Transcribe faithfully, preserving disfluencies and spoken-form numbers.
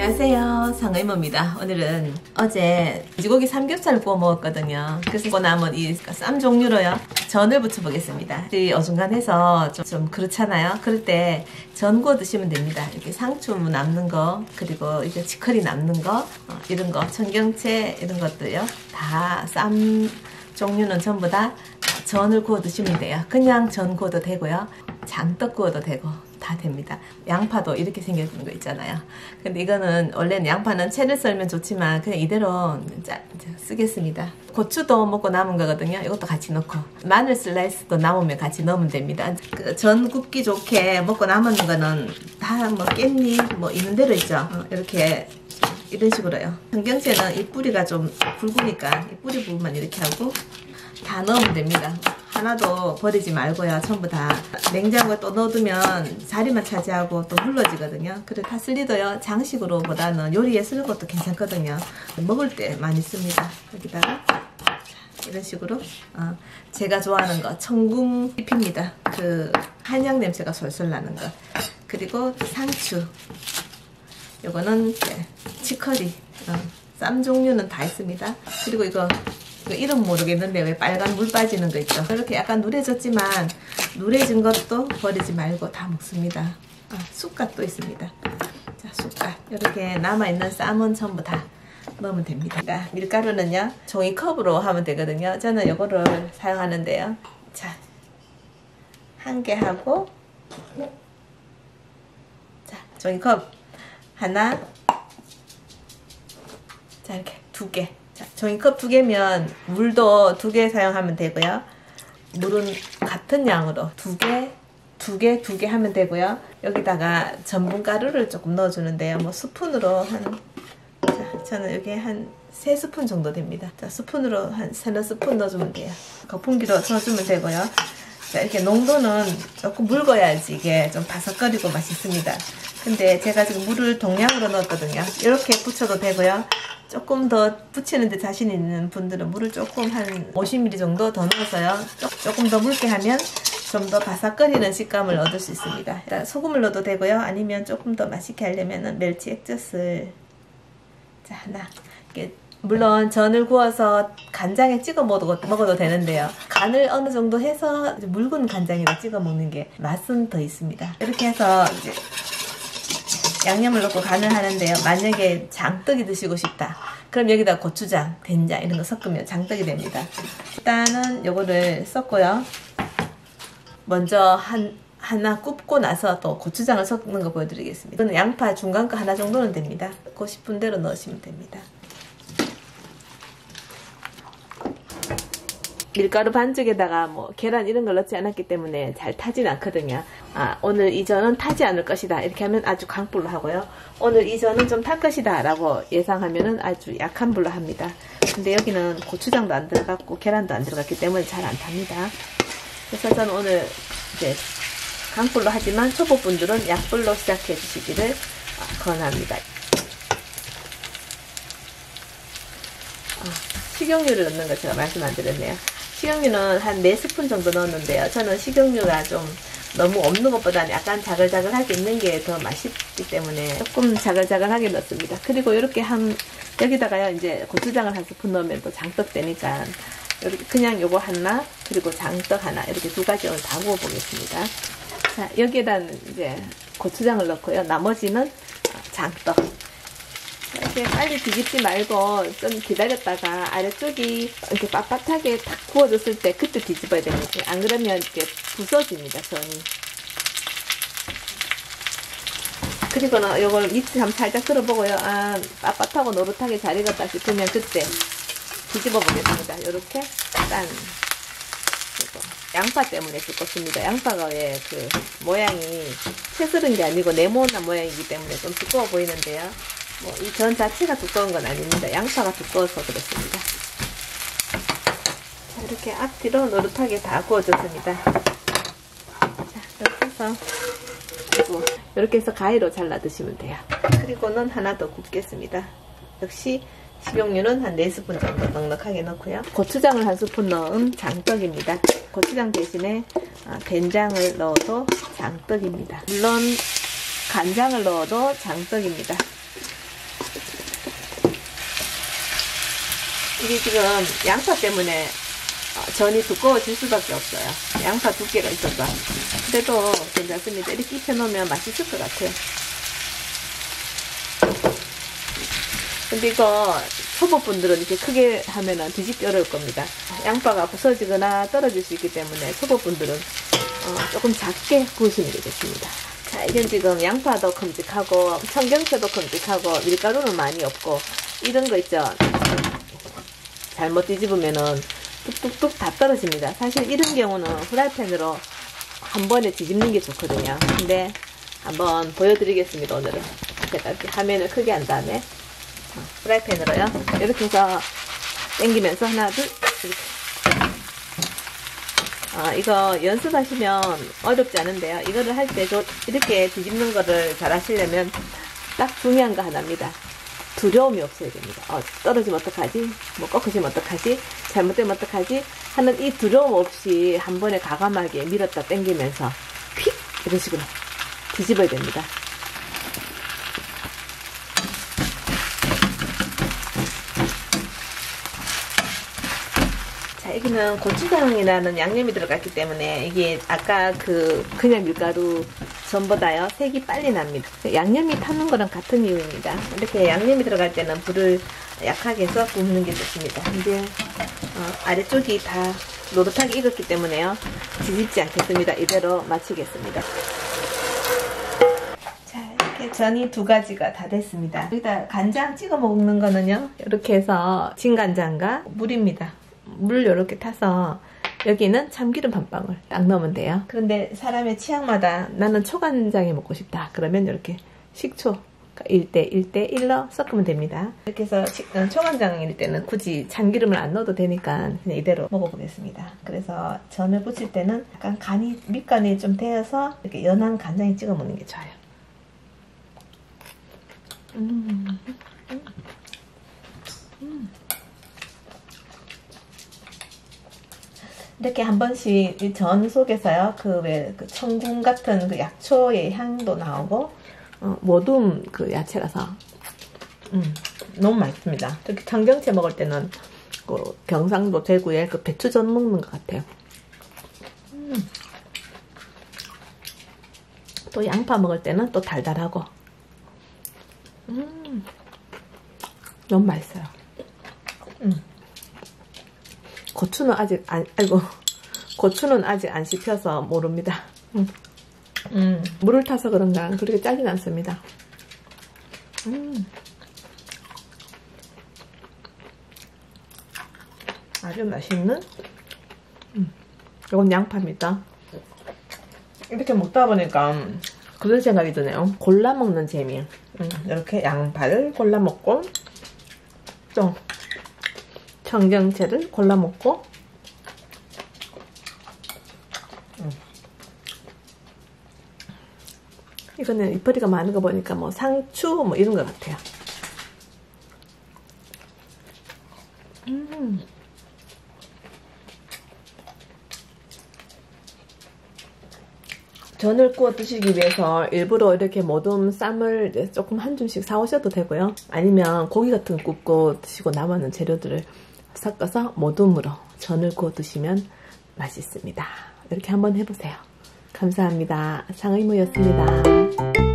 안녕하세요, 상의모입니다. 오늘은 어제 돼지고기 삼겹살을 구워 먹었거든요. 그래서 구워 남은 이 쌈 종류로요 전을 부쳐 보겠습니다. 어중간해서 좀, 좀 그렇잖아요. 그럴 때 전 구워 드시면 됩니다. 이렇게 상추 남는 거, 그리고 이제 치커리 남는 거, 어, 이런 거, 청경채 이런 것도요 다 쌈 종류는 전부 다 전을 구워 드시면 돼요. 그냥 전 구워도 되고요, 장떡 구워도 되고 다 됩니다. 양파도 이렇게 생겨진 거 있잖아요. 근데 이거는 원래는 양파는 채를 썰면 좋지만 그냥 이대로 짜, 쓰겠습니다. 고추도 먹고 남은 거거든요. 이것도 같이 넣고 마늘 슬라이스도 남으면 같이 넣으면 됩니다. 그 전 굽기 좋게 먹고 남은 거는 다 뭐 깻잎 뭐 있는 대로 있죠. 어, 이렇게 이런 식으로요. 청경채는 이 뿌리가 좀 굵으니까 이 뿌리 부분만 이렇게 하고 다 넣으면 됩니다. 하나도 버리지 말고요. 전부 다 냉장고에 또 넣어두면 자리만 차지하고 또 물러지거든요. 그래서 파슬리도요 장식으로 보다는 요리에 쓰는 것도 괜찮거든요. 먹을 때 많이 씁니다. 여기다가 이런 식으로 어, 제가 좋아하는 거 청궁 잎입니다. 그 한약 냄새가 솔솔 나는 거. 그리고 상추, 요거는 네, 치커리, 어, 쌈 종류는 다 있습니다. 그리고 이거 이름 모르겠는데 왜 빨간 물 빠지는 거 있죠. 이렇게 약간 누래졌지만 누래진 것도 버리지 말고 다 먹습니다. 아, 쑥갓도 있습니다. 자, 쑥갓 이렇게 남아있는 쌈은 전부 다 넣으면 됩니다. 밀가루는요 종이컵으로 하면 되거든요. 저는 이거를 사용하는데요. 자, 한 개 하고, 자, 종이컵 하나, 자, 이렇게 두 개. 자, 종이컵 두 개면 물도 두 개 사용하면 되고요. 물은 같은 양으로 두 개, 두 개, 두 개 하면 되고요. 여기다가 전분가루를 조금 넣어주는데요. 뭐 스푼으로 한, 자, 저는 여기 한 세 스푼 정도 됩니다. 자, 스푼으로 한 세네 스푼 넣어주면 돼요. 거품기로 넣어주면 되고요. 자, 이렇게 농도는 조금 묽어야지 이게 좀 바삭거리고 맛있습니다. 근데 제가 지금 물을 동량으로 넣었거든요. 이렇게 부쳐도 되고요. 조금 더 붙이는데 자신 있는 분들은 물을 조금 한 오십 밀리리터 정도 더 넣어서요. 조금 더 묽게 하면 좀 더 바삭거리는 식감을 얻을 수 있습니다. 일단 소금을 넣어도 되고요. 아니면 조금 더 맛있게 하려면 멸치 액젓을, 자, 하나. 물론 전을 구워서 간장에 찍어 먹어도, 먹어도 되는데요. 간을 어느 정도 해서 묽은 간장에다 찍어 먹는 게 맛은 더 있습니다. 이렇게 해서 이제 양념을 넣고 간을 하는데요. 만약에 장떡이 드시고 싶다, 그럼 여기다 고추장, 된장 이런 거 섞으면 장떡이 됩니다. 일단은 요거를 섞고요. 먼저 한 하나 굽고 나서 또 고추장을 섞는 거 보여드리겠습니다. 이거는 양파 중간 거 하나 정도는 됩니다. 넣고 싶은 대로 넣으시면 됩니다. 밀가루 반죽에다가 뭐 계란 이런 걸 넣지 않았기 때문에 잘 타진 않거든요. 아, 오늘 이 전은 타지 않을 것이다 이렇게 하면 아주 강불로 하고요. 오늘 이 전은 좀 탈 것이다 라고 예상하면 아주 약한 불로 합니다. 근데 여기는 고추장도 안 들어갔고 계란도 안 들어갔기 때문에 잘 안 탑니다. 그래서 저는 오늘 이제 강불로 하지만 초보분들은 약불로 시작해 주시기를 권합니다. 아, 식용유를 넣는 거 제가 말씀 안 드렸네요. 식용유는 한 네 스푼 정도 넣었는데요. 저는 식용유가 좀 너무 없는 것보다는 약간 자글자글하게 있는 게 더 맛있기 때문에 조금 자글자글하게 넣습니다. 그리고 이렇게 한, 여기다가요, 이제 고추장을 한 스푼 넣으면 또 장떡 되니까, 이렇게 그냥 요거 하나, 그리고 장떡 하나, 이렇게 두 가지 오늘 다 구워보겠습니다. 자, 여기에다 이제 고추장을 넣고요. 나머지는 장떡. 이렇게 빨리 뒤집지 말고 좀 기다렸다가 아래쪽이 이렇게 빳빳하게 탁 구워졌을 때 그때 뒤집어야 됩니다. 안 그러면 이렇게 부서집니다, 전이. 그리고는 이걸 밑을 한번 살짝 들어보고요. 아, 빳빳하고 노릇하게 잘 익었다 싶으면 그때 뒤집어 보겠습니다. 이렇게 짠. 그리고 양파 때문에 두껍습니다. 양파가 왜 그 모양이 채슬은 게 아니고 네모난 모양이기 때문에 좀 두꺼워 보이는데요. 뭐 이 전 자체가 두꺼운 건 아닙니다. 양파가 두꺼워서 그렇습니다. 자, 이렇게 앞뒤로 노릇하게 다 구워졌습니다. 자, 이렇게 해서, 그리고 이렇게 해서 가위로 잘라 드시면 돼요. 그리고는 하나 더 굽겠습니다. 역시 식용유는 한 네 스푼 정도 넉넉하게 넣고요. 고추장을 한 스푼 넣은 장떡입니다. 고추장 대신에 된장을 넣어도 장떡입니다. 물론 간장을 넣어도 장떡입니다. 이게 지금 양파 때문에 전이 두꺼워질 수밖에 없어요. 양파 두께가 있어서. 그래도 괜찮습니다. 이렇게 입혀놓으면 맛있을 것 같아요. 근데 이거 초보분들은 이렇게 크게 하면은 뒤집기 어려울 겁니다. 양파가 부서지거나 떨어질 수 있기 때문에 초보분들은 어, 조금 작게 구우시면 되겠습니다. 자, 이건 지금 양파도 큼직하고 청경채도 큼직하고 밀가루는 많이 없고 이런 거 있죠. 잘못 뒤집으면은 뚝뚝뚝 다 떨어집니다. 사실 이런 경우는 프라이팬으로 한 번에 뒤집는 게 좋거든요. 근데 한번 보여드리겠습니다. 오늘은 이렇게 화면을 크게 한 다음에 프라이팬으로요. 이렇게 해서 당기면서 하나 둘 이렇게. 아, 이거 연습하시면 어렵지 않은데요. 이거를 할 때 이렇게 뒤집는 거를 잘 하시려면 딱 중요한 거 하나입니다. 두려움이 없어야 됩니다. 어, 떨어지면 어떡하지? 뭐 꺾어지면 어떡하지? 잘못되면 어떡하지? 하는 이 두려움 없이 한 번에 과감하게 밀었다 당기면서 휙! 이런 식으로 뒤집어야 됩니다. 자, 여기는 고추장이라는 양념이 들어갔기 때문에 이게 아까 그 그냥 밀가루 전보다요 색이 빨리 납니다. 양념이 타는 거랑 같은 이유입니다. 이렇게 양념이 들어갈 때는 불을 약하게 해서 굽는 게 좋습니다. 이제 어, 아래쪽이 다 노릇하게 익었기 때문에요 뒤집지 않겠습니다. 이대로 마치겠습니다. 자, 이렇게 전이 두 가지가 다 됐습니다. 여기다 간장 찍어 먹는 거는요 이렇게 해서 진간장과 물입니다. 물 이렇게 타서 여기는 참기름 한 방울 딱 넣으면 돼요. 그런데 사람의 취향마다 나는 초간장이 먹고 싶다 그러면 이렇게 식초 일 대 일 대 일로 섞으면 됩니다. 이렇게 해서 초간장일 때는 굳이 참기름을 안 넣어도 되니까 그냥 이대로 먹어보겠습니다. 그래서 전을 부칠 때는 약간 간이 밑간이 좀 되어서 이렇게 연한 간장에 찍어 먹는 게 좋아요. 음. 음. 음. 이렇게 한 번씩 이 전 속에서요, 그 왜 그 청궁 같은 그 약초의 향도 나오고, 어, 모둠 그 야채라서, 음, 너무 맛있습니다. 특히 청경채 먹을 때는 그 경상도 대구에 그 배추전 먹는 것 같아요. 음. 또 양파 먹을 때는 또 달달하고, 음, 너무 맛있어요. 음. 고추는 아직 안, 아이고, 고추는 아직 안 씹혀서 모릅니다. 음. 음. 물을 타서 그런가 그렇게 짜진 않습니다. 음. 아주 맛있는, 음. 이건 양파입니다. 이렇게 먹다 보니까 그런 생각이 드네요. 골라 먹는 재미. 음. 이렇게 양파를 골라 먹고, 또 청경채를 골라 먹고, 음. 이거는 잎뿌리가 많은 거 보니까 뭐 상추 뭐 이런 것 같아요. 음. 전을 구워 드시기 위해서 일부러 이렇게 모둠 쌈을 이제 조금 한 줌씩 사오셔도 되고요. 아니면 고기 같은 거 굽고 드시고 남았는 재료들을 섞어서 모둠으로 전을 구워 드시면 맛있습니다. 이렇게 한번 해보세요. 감사합니다. 상의무였습니다.